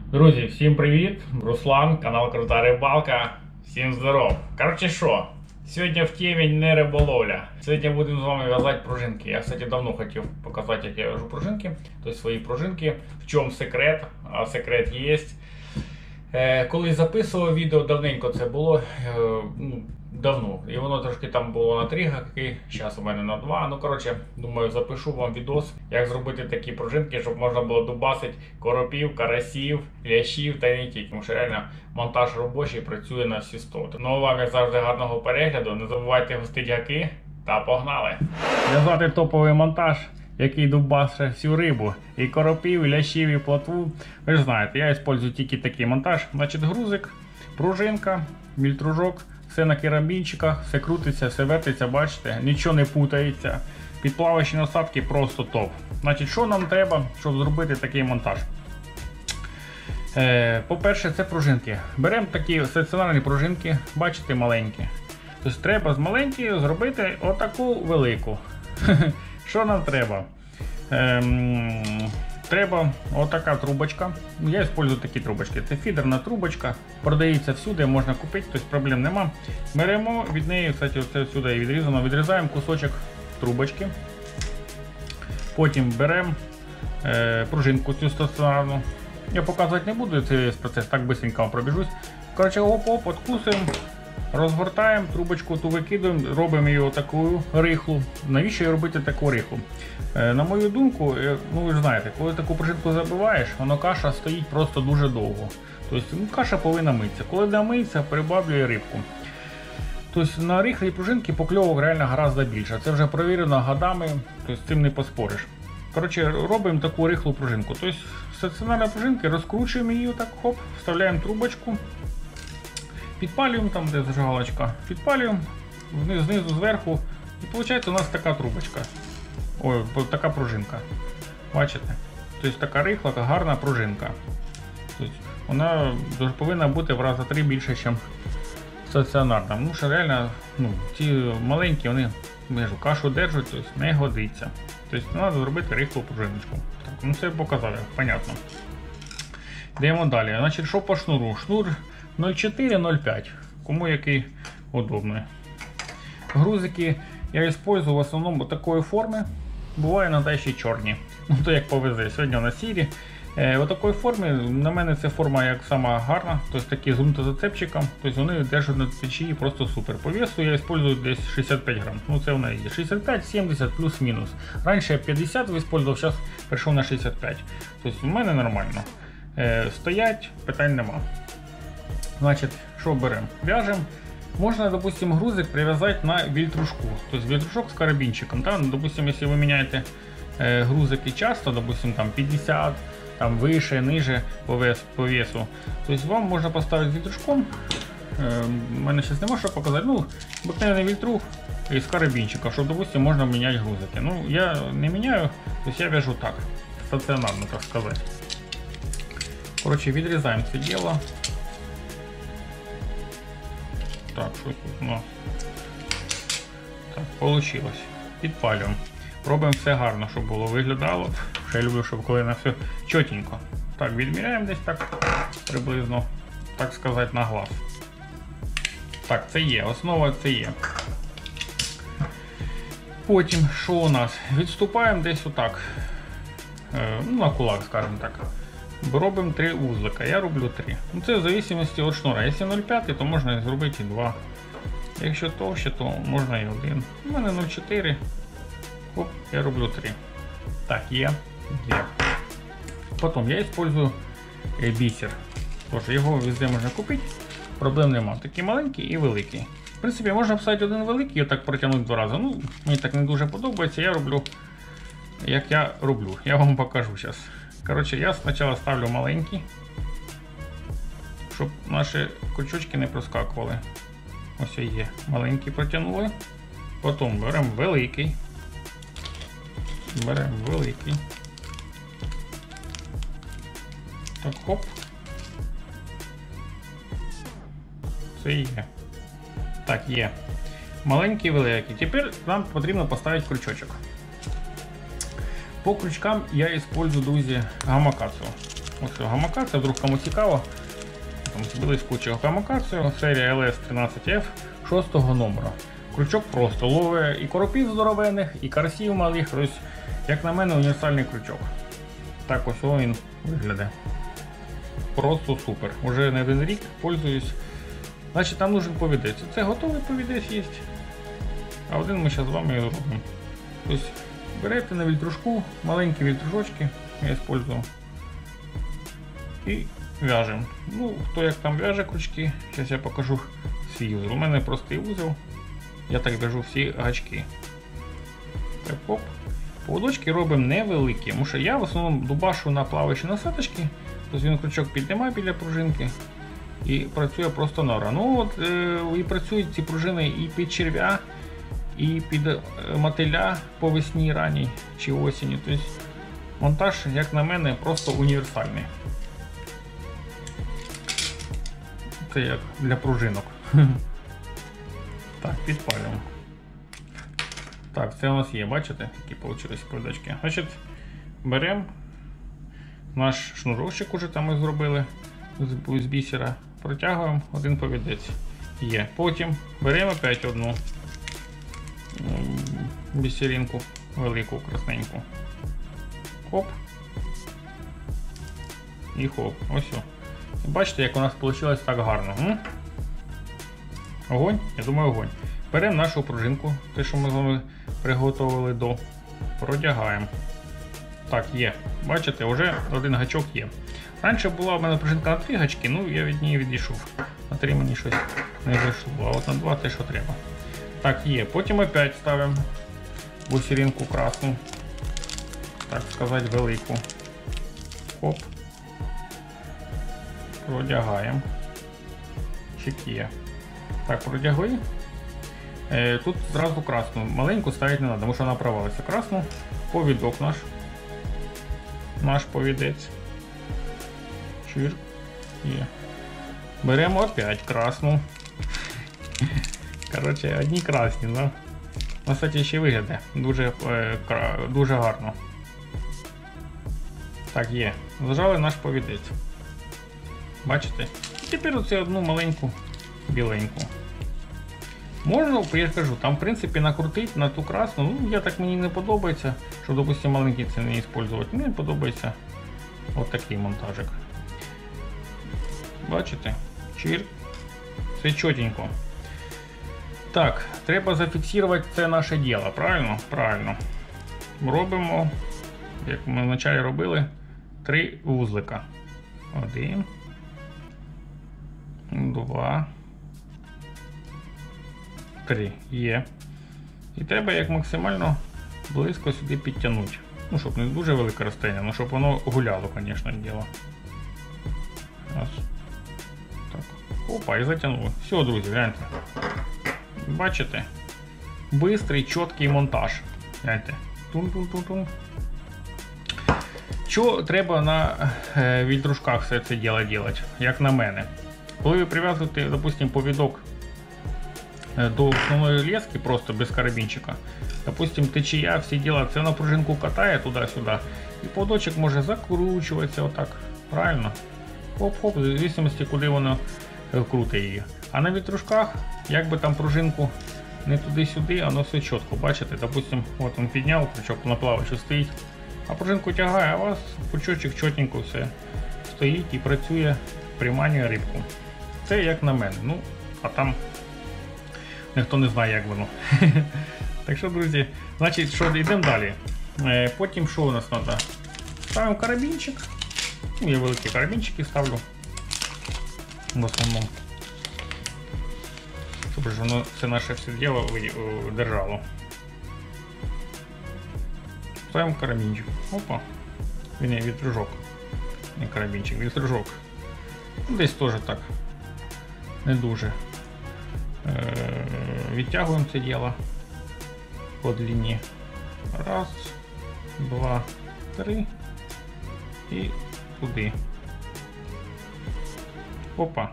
Друзі, всім привіт! Руслан, канал Крута Рибалка. Всім здоров! Коротше що, сьогодні в темі не риболовля. Сьогодні будемо з вами в'язати пружинки. Я, кстати, давно хотів показати, як я в'яжу пружинки. Тобто свої пружинки. В чому секрет? А секрет є. Коли записував відео, давненько це було. Давно. І воно трошки там було на 3 гаки, зараз у мене на 2. Ну, коротше, думаю, запишу вам відос, як зробити такі пружинки, щоб можна було дубасити коропів, карасів, лящів та й не тільки. Тому що реально монтаж робочий працює на всі 100. Ну, вам, як завжди, гарного перегляду. Не забувайте гостити гаки та погнали! В'язати топовий монтаж, який дубасить всю рибу. І коропів, і лящів, і плотву. Ви ж знаєте, я використовую тільки такий монтаж. Значить, грузик, пружинка, мільтружок. Все на керамбінчиках, все крутиться, все вертиться, бачите, нічого не путається. Підплаваючі насадки просто топ. Значить, що нам треба, щоб зробити такий монтаж? По-перше, це пружинки. Беремо такі стаціонарні пружинки, бачите, маленькі. Тобто треба з маленької зробити отаку велику. Що нам треба? Треба отака трубочка. Я використовую такі трубочки. Це фідерна трубочка. Продається всюди, можна купити, тобто проблем нема. Беремо від неї, кстати, оце сюди і відрізано. Відрізаємо кусочок трубочки. Потім беремо пружинку цю стаціонарну. Я показувати не буду цей весь процес, так швидко пробіжусь. Коротше, оп-оп, откусуємо. Розгортаємо, трубочку ту викидаємо, робимо її такою рихлу. Навіщо її робити таку рихлу? На мою думку, ну ви ж знаєте, коли таку пружинку забиваєш, воно каша стоїть просто дуже довго. Тобто каша повинна митися. Коли не миється, прибавлює рибку. Тобто на рихлій пружинці покльовок реально гораздо більше. Це вже перевірено годами, тобто з цим не поспориш. Коротше, робимо таку рихлу пружинку. Тобто стаціонарна пружинка, розкручуємо її так, хоп, вставляємо трубочку. Підпалюємо там, де зажигалочка, підпалюємо, знизу, зверху, і виходить у нас така трубочка. Ой, така пружинка. Бачите? Тобто така рихла, гарна пружинка. Тобто вона повинна бути в рази 3 більше, ніж стаціонарна. Ну що реально, ці маленькі, вони кашу держать, тобто не годиться. Тобто треба зробити рихлу пружиночку. Так, ну це показали, понятно. Йдемо далі. Значить, що по шнуру? Шнур 0,4-0,5, кому який удобний. Грузики я використовую в основному такої форми, буває іноді ще чорні. Ну то як повезе, сьогодні на сірі. В такої формі, на мене ця форма як сама гарна, тобто такі з ґрунтозацепчиком, тобто вони держать на течії просто супер. По весу я використовую десь 65 грам, ну це вона є, 65-70 плюс-мінус. Раніше я 50 використовував, зараз перейшов на 65, тобто в мене нормально. Стоять, питань нема. Значить, що беремо? В'яжемо. Можна, допустим, грузик прив'язати на вільтрушку. Тобто вільтрушок з карабінчиком. Допустим, якщо ви міняєте грузики часто, допустим, там 50, там вище, ниже по весу, тобто вам можна поставити вільтрушком. У мене зараз нема що показати. Ну, обикновений вільтрух із карабінчика, щоб, допустим, можна міняти грузики. Ну, я не міняю, тобто я в'яжу так, стаціонарно, так сказати. Коротше, відрізаємо це діло. Так, що тут у нас? Так, вийшло. Підпалюємо. Робимо все гарно, щоб було виглядало. Ще люблю, щоб коли на все чотенько. Так, відміряємо десь так приблизно, так сказати, на глаз. Так, це є, основа це є. Потім, що у нас? Відступаємо десь отак. На кулак, скажімо так. Робимо 3 вузлика, я роблю 3. Ну, це в залежності від шнура. Якщо 0,5, то можна зробити і 2. Якщо товще, то можна і 1. У мене 0,4. Оп, я роблю 3. Так, є. Потім я використовую бісер. Тож, його везде можна купити, проблем нема. Такий маленький і великий. В принципі, можна поставити один великий і отак протягнути 2 рази. Ну, мені так не дуже подобається, я роблю, як я роблю. Я вам покажу зараз. Коротше, я спочатку ставлю маленький, щоб наші крючочки не проскакували. Ось є. Маленький протягнули. Потім беремо великий. Так, хоп. Це є. Так, є. Маленький, великий. Тепер нам потрібно поставити крючочок. По крючкам я использую, друзі, гамакацу. Ось гамака, це вдруг кому цікаво. Там збились кучу гамака, це серія LS13F 6 номера. Крючок просто ловить і коропів здоровенних, і карасів малих. Тобто, як на мене, універсальний крючок. Так ось він виглядає. Просто супер. Уже не один рік пользуюсь. Значить, нам нужен повідець. Це готовий повідець є. А один ми зараз з вами і зробимо. Тобто, берете на вільтрушку, маленькі вільтрушочки, я використовував. І в'яжемо. Ну, хто як там в'яже крючки, зараз я покажу свій узел. У мене простий узел. Я так в'яжу всі гачки. Так, оп. Поводочки робимо невеликі, тому що я в основному дубашу на плаваючі насадочки, тобто він крючок піднімає біля пружинки і працює просто нора. Ну от і працюють ці пружини і під черв'я, і під мотиля по весні ранній чи осені. Тобто монтаж, як на мене, просто універсальний. Це як для пружинок. Так, підпалюємо. Так, це у нас є, бачите, такі вийшли повідочки. Значить, беремо наш шнурочок, уже там ми зробили з бісера, протягуємо один повідець. Є. Потім беремо опять одну бісеринку велику, красненьку. Хоп. І хоп. Ось. Бачите, як у нас вийшло так гарно. Огонь? Я думаю, огонь. Беремо нашу пружинку, те, що ми з вами приготували до, продягаємо. Так, є. Бачите, вже один гачок є. Раніше була в мене пружинка на 3 гачки, ну я від неї відійшов. На 3 мені щось не зайшло, а от на 2 те, що треба. Так, є. Потім опять ставимо бусеринку красну, так сказати, велику. Хоп. Продягаємо. Чик є. Так, продягли. Тут зразу красну. Маленьку ставити не треба, тому що вона провалиться. Красну, повідок наш повідець. Чир. Є. Беремо опять красну. Коротше, одні красні, да? На кстати, ще виглядає дуже гарно. Так, є. Зажали наш повідець. Бачите? І тепер оце одну маленьку біленьку. Можна, я скажу, там в принципі накрутити на ту красну, ну я так, мені не подобається, щоб, допустим, маленький це не використовувати. Мені подобається от такий монтажик. Бачите? Чир. Все чотенько. Так, треба зафіксувати це наше діло, правильно? Правильно. Робимо, як ми вначалі робили, 3 вузлика. 1, 2, 3. Є. І треба як максимально близько сюди підтягнути. Ну, щоб не дуже велике розстояння, але щоб воно гуляло, звісно, діло. Раз. Так. Опа, і затягнули. Все, друзі, гляньте. Бачите? Бистрий, чіткий монтаж. Гляньте. Тун-тун-тун-тун. Що треба на вільтрушках все це діло робити, як на мене? Коли ви прив'язуєте, допустим, повідок до основної лески, просто без карабінчика, допустим, течія, всі діла, це на пружинку катає туди-сюди, і поводочок може закручуватися отак, правильно? Хоп-хоп, в зависимості, куди воно крутить її. А на вітрушках, як би там пружинку не туди-сюди, воно все чітко, бачите, допустим, от він підняв, крючок на плавачу стоїть, а пружинку тягає, а у вас крючочок чотенько все стоїть і працює, приманює рибку. Це як на мене, ну, а там ніхто не знає, як воно. Так що, друзі, значить, що, йдемо далі. Потім що у нас треба? Ставимо карабінчик. Я великі карабінчики ставлю. В основному. Щоб воно це наше все діло держало. Ставимо карабінчик. Опа. Він є вітрюжок. Не карабінчик, вітрюжок. Десь теж так. Не дуже. Відтягуємо це діло по длині. Раз, 2, 3 і туди. Опа.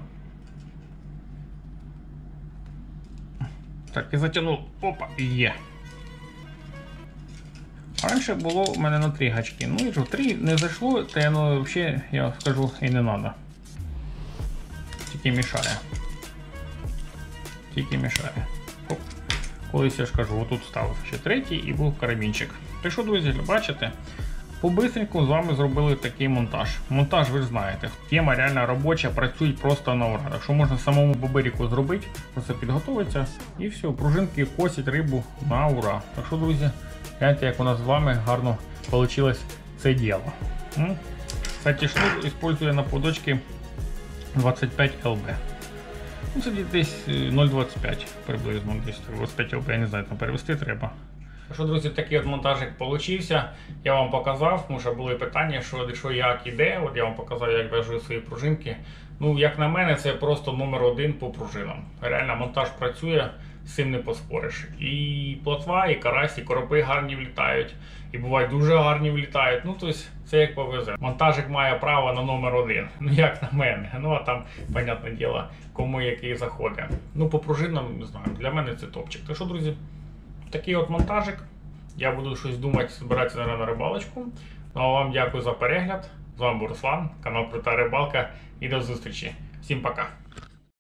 Так, і затягнув. Опа, є. Раніше було в мене на 3 гачки. Ну і що, 3 не зайшло, то воно взагалі, я скажу, і не треба. Тільки мішає. Тільки мішає. Оп. Колись я ж кажу, отут став ще 3-й і був карабінчик. Так що, друзі, бачите, побистреньку з вами зробили такий монтаж. Монтаж, ви ж знаєте, тема реально робоча, працюють просто на ура. Так що можна самому бобирику зробити, просто підготуватися і все, пружинки косять рибу на ура. Так що, друзі, гляньте, як у нас з вами гарно вийшло це діло. Кстати, шнур використовую на поводочки 25 ЛБ. Ну, це десь 0,25 приблизно, десь 25 ЛБ, я не знаю, там перевести треба. Що, друзі, такий от монтажик получився. Я вам показав, тому що були питання, що як іде. От я вам показав, як в'яжу свої пружинки. Ну, як на мене, це просто номер 1 по пружинам. Реально, монтаж працює, з цим не поспориш. І плотва, і карась, і коропи гарні влітають. І бувають дуже гарні влітають. Ну, тобто, це як повезе. Монтажик має право на номер 1. Ну, як на мене. Ну, а там, понятне діло, кому який заходить. Ну, по пружинам, не знаю, для мене це топчик. Так що, друзі, такий от монтажик. Я буду щось думати, збиратися на рибалочку. Ну а вам дякую за перегляд. З вами був Руслан, канал Крута Рибалка. І до зустрічі. Всім пока.